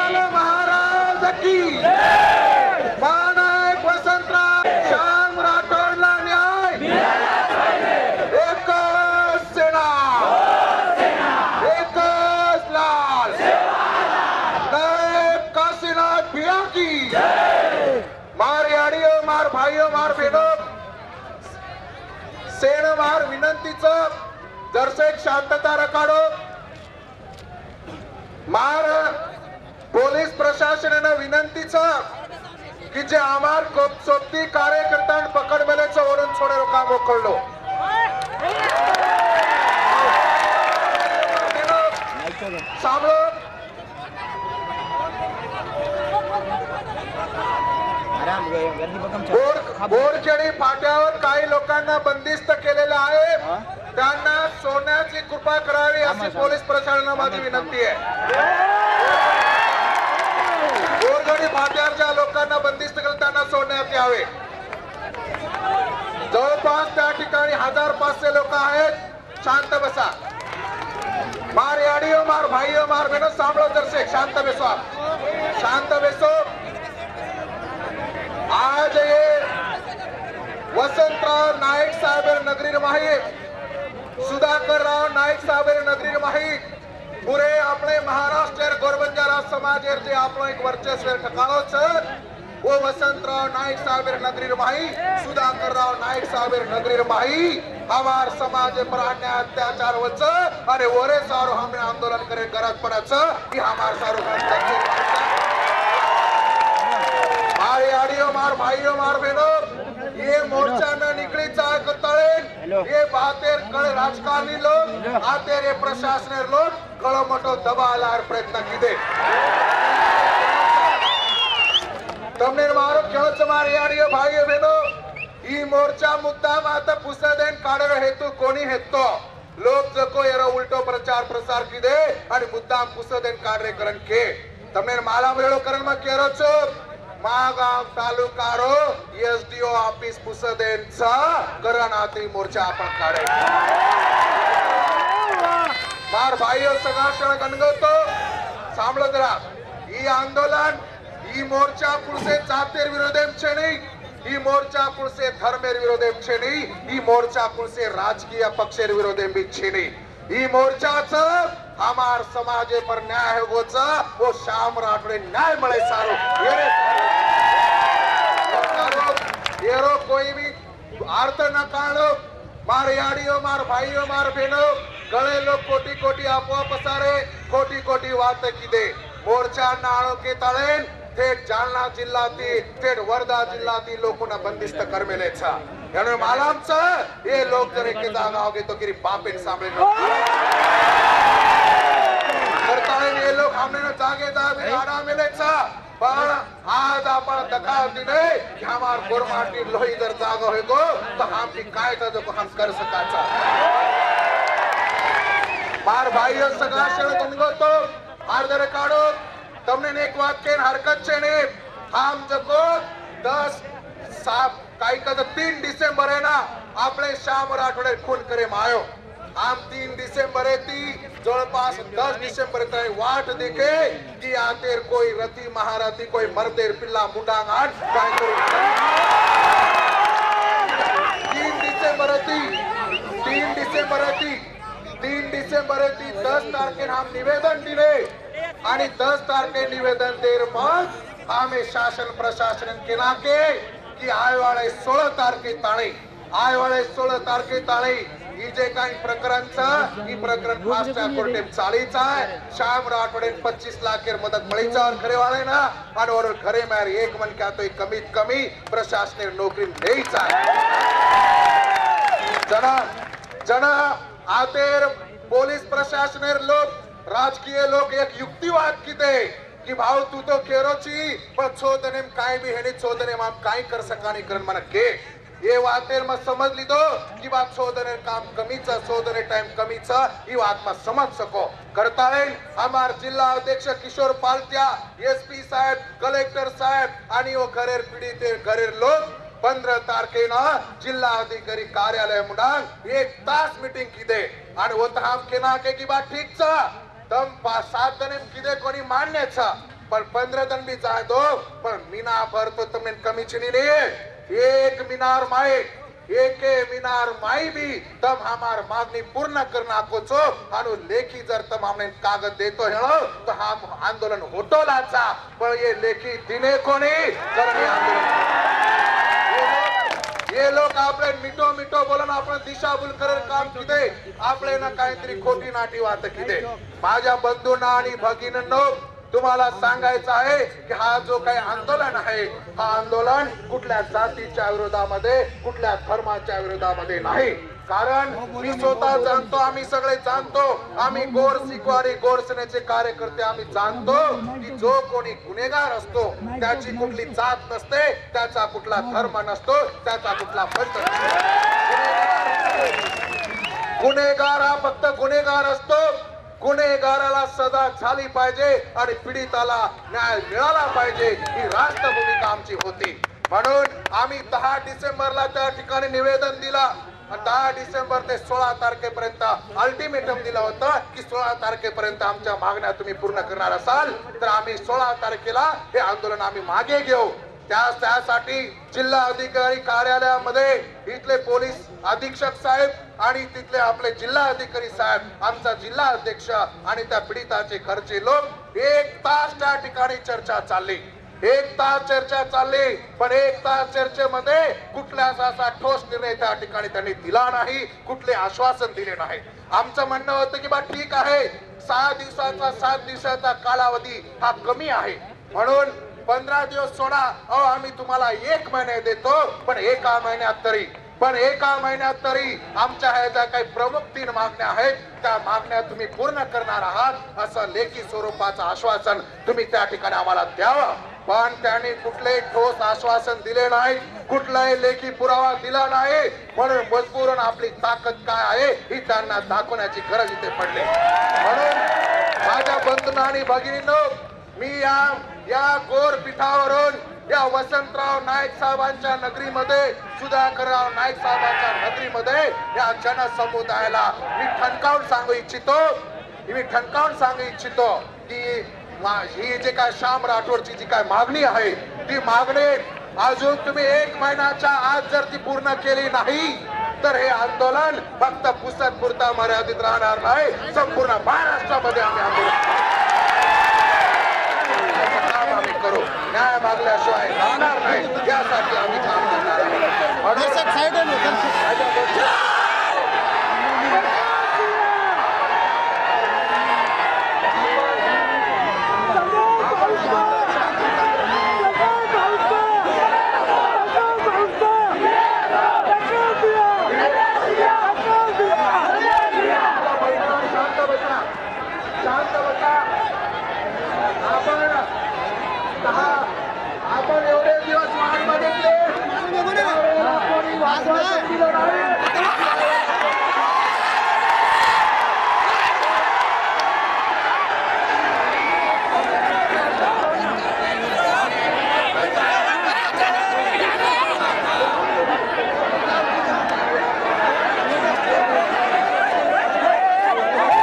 शिवालाल महाराज की मानायक वसंतराव श्याम राठोडला न्याय एकच सेना एकच लाल नायक काशीनाथ भिया की मार याडियो मार भाइयों मार बहनों सेना मार विनंतीचं दर्शक शांतता रखाडो मार पोलीस प्रशासनाने विनंतीचं की जे आम्हार सोबती कार्यकर्ता पकड मेलेचं ओढून सोडे काम मोकळलो सामलो बोरखेडी फाट्यावर काही लोकांना बंदिस्त केलेलं आहे त्यांना सोडण्याची कृपा करावी अशी पोलीस प्रशासनाला माझी विनंती आहे बोरखेडी फाट्यावरच्या लोकांना बंदिस्त केलं त्यांना सोडण्यात यावे जवळपास त्या ठिकाणी 1500 लोक आहेत शांत बसा मार याडियो मार भाइयों मार बहनों सांभळो दर्शक शांत बेसो आप शांत बेसो आज ये वसंतराव नाईक साहेब नगरी माही सुधाकर राव नाईक साहेब नगरी माही पुरे अपने महाराष्ट्र गोरबंजारा समाज जे अपनो एक वर्चस्व ठिकाणो छ वो वसंतराव नाईक साहेब नगरी माही सुधाकर राव नाईक साहेब नगरी माही हमार समाज पर अन्याय अत्याचार वच अरे ओरे सारो हमने आंदोलन करे गरज पड़छ कि हमार सारो मारे आडियो मार भाइयों मार बहनों ये मोर्चा न निकली चाहे कतळे ये बातेर कळे राजकारणी लोग आते रे प्रशासन लोग कळो मोठो दबालार प्रयत्न किदे तमने मारो खेळच मार याडियो भाइयो बहनों ई मोर्चा मुद्दा माता पुसदेन काढर हेतु कोणी हेतो लोग जको येरो उल्टो प्रचार प्रसार किदे आणि मुद्दा पुसदेन काढरे करन के तमने माला वेळो करन मा केरो छो मागाव तालुकारो एसडीओ ऑफिस पुसदेनचा करणाती मोर्चा आपण काढे मार भाइयों सगळा क्षण गणगतो सांभळो जरा ई आंदोलन ई मोर्चा पुरसे जातेर विरोधेम छे नहीं ई मोर्चा पुरसे धर्मेर विरोधेम छे नहीं ई मोर्चा पुरसे राजकीय पक्षेर विरोधेम भी छे नहीं ई मोर्चाच हमार समाजे पर न्याय होगोच वो श्याम राठोडे न्याय मळे सारो येरो कोई भी अर्थ न काढो मार याडियो मार भाइयों मार बहनों गळे लोग कोटी कोटी अफवा पसारे कोटी कोटी वात किदे मोर्चा नाळो के तळेन थेट जालना जिल्ह्यातील थेट वर्धा जिल्ह्यातील लोकांना बंदिस्त करमेले छ याने मालामच हे लोक जर एके जागा होगे तो किरी बापेन सांभळे करताळे हे लोक हमने जागे जागे आडा मेले छ पण आज आपण दखल दिले कि हमार गोरमाटी लोही जर जागा होगो तो हम भी काय जो हम कर सकाचा मार भाइयों सगळा क्षण गणगो तो आर्दर काढो तमने एक बात के हरकत छे ने हम जको 10 सात काही कदा 3 डिसेंबर है ना आपले श्याम राठोडे खून करे मायो हम 3 डिसेंबर थी जवळपास 10 डिसेंबर तक वाट देखे कि आतेर कोई रति महारथी कोई मर्देर पिल्ला मुंडांग आठ काय करू 3 डिसेंबर थी 3 डिसेंबर थी 10 तारखेला हम निवेदन दिले आणि 10 तारखे निवेदन देर मग आम्ही शासन प्रशासन केला के की आयवाळे 16 तारखे ताळे आयवाळे 16 तारखे ताळे ही जे काही प्रकरणचं ही प्रकरण फास्ट ट्रॅक कोर्टे चालीच आहे श्याम राठोडे 25 लाख मदत मळीचा खरे वाले ना आणि और खरे मार एक मन क्या तो कमीत कमी प्रशासने नोकरी द्यायच आहे जना आतेर पोलीस प्रशासनेर लोक राजकीय लोक एक युक्तिवाद किते कि भाव तू तो केरोची पण छोदने काय भी हेने छोदने हम काय कर सकानी करन मन के ये वातेर में समझ लीधो कि बात छोदने काम कमीच छोदने टाइम कमीच ये बात में समझ सको करता है हमार जिल्हा अध्यक्ष किशोर पालत्या एसपी साहेब कलेक्टर साहेब आणि वो घरेर पीडित घरेर लोग 15 तारखेला जिल्हा अधिकारी कार्यालय मुडांग 1 तास मीटिंग किदे आणि वो हम केना के की बात ठीक छ तम 5-7 जने किदे कोणी मान्य छ पर 15 दिन भी चाहे दो, पर मीना भर तो तुमने कमीशनी नहीं है। एक मीनार माई, एक मीनार माई भी तम हमार मागणी पूर्ण करना कोचो आणि लेखी जर तम हमने कागद देतो हेळो तो हम आंदोलन होतो लाचा, पण ये लेखी दिने कोणी करणे आंदोलन ये लोक आपले मिठो मिठो बोलून आपण दिशाभूल करेल काम किती आपले ना काहीतरी खोटी नाटी वात किती। माझ्या बंधूंना आणि भगिनींनो तुम्हाला सांगायचं आहे की हा जो काही आंदोलन आहे हा आंदोलन कुठल्या जातीच्या विरोधामध्ये कुठल्या धर्माच्या विरोधामध्ये नाही। कारण मी स्वतः जाणतो, आम्ही सगळे जाणतो, आम्ही गोर सिकवारी गोर सेनेचे कार्यकर्ते आम्ही जाणतो की जो कोणी गुन्हेगार असतो त्याची कुठली जात नसते, त्याचा कुठला धर्म नसतो, त्याचा कुठला पंथ नसतो। गुन्हेगार हा फक्त गुन्हेगार असतो। गुन्हेगाराला सजा झाली पाहिजे आणि पीडिताला न्याय मिळाला पाहिजे ही राष्ट्र भूमिका आमची होती। म्हणून आम्ही 10 डिसेंबरला त्या ठिकाणी निवेदन दिला। 10 डिसेंबर ते 16 तारखेपर्यंत अल्टिमेटम दिलं होतं की 16 तारखेपर्यंत आमच्या मागण्या तुम्ही पूर्ण करणार असाल तर आम्ही 16 तारखेला हे आंदोलन आम्ही मागे घेऊ। त्यासाठी जिल्हा अधिकारी कार्यालयामध्ये इथले पोलीस अधीक्षक साहेब आणि तिथले आपले जिल्हा अधिकारी साहेब, आमचा जिल्हा अध्यक्ष आणि त्या पीडिताचे घरचे लोक 1 तास त्या ठिकाणी चर्चा चालली। 1 तास चर्चा चालली, पण 1 तास चर्चेमध्ये कुठलाच असा ठोस निर्णय त्या ठिकाणी त्यांनी दिला नाही, कुठले आश्वासन दिले नाही। आमचं म्हणणं होतं की बा ठीक आहे 6 दिवसाचा 7 दिवसाचा कालावधी हा कमी आहे, म्हणून 15 दिवस सोडा, आम्ही तुम्हाला 1 महिना देतो, पण एका महिन्यात तरी आमच्या ह्या ज्या काही प्रमुख 3 मागण्या आहेत त्या मागण्या तुम्ही पूर्ण करणार आहात असं लेखी स्वरूपाचं आश्वासन तुम्ही त्या ठिकाणी आम्हाला द्यावं। पण त्यांनी कुठलेही ठोस आश्वासन दिले नाही, कुठलाही लेखी पुरावा दिला नाही, म्हणून मजबूरन आपली ताकद काय आहे ही त्यांना दाखवण्याची गरज इथे पडली। म्हणून माझ्या बंधूंना आणि भगिनींनो, मी या गोर पीठावरून या वसंतराव नाईक साहेबांच्या नगरीमध्ये, सुधाकरराव नाईक साहेबांच्या नगरीमध्ये या जनसमुदायाला मी ठणकावून सांगू इच्छितो की ही जे काय श्याम राठोडची जी काय मागणी आहे ती मागणी अजून तुम्ही 1 महिन्याच्या आत जर ती पूर्ण केली नाही तर हे आंदोलन फक्त पुसद पुरता मर्यादित राहणार नाही, संपूर्ण महाराष्ट्रामध्ये आम्ही आंदोलन करू। न्याय मागल्याशिवाय राहणार नाही, यासाठी आम्ही काम करणार आहोत।